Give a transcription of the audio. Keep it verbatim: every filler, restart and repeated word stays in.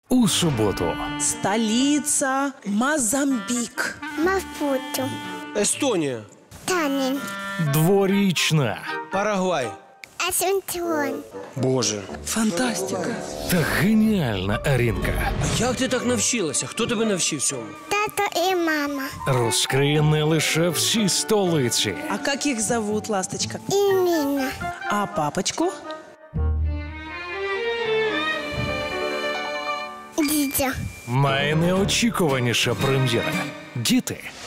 у суботу. Столица Мозамбик. Мапуту. Естонія. Танин. Дворічна Парагвай. Асунтион. Боже. Фантастика. та геніальна Арінка А як ти так навчилася? Хто тебе навчив цьому? Тато и мама. розкриє не лише всі столиці, А как их зовут, ласточка? И Нина. А папочку? Дидя. найнеочікуваніша прем'єра. Діти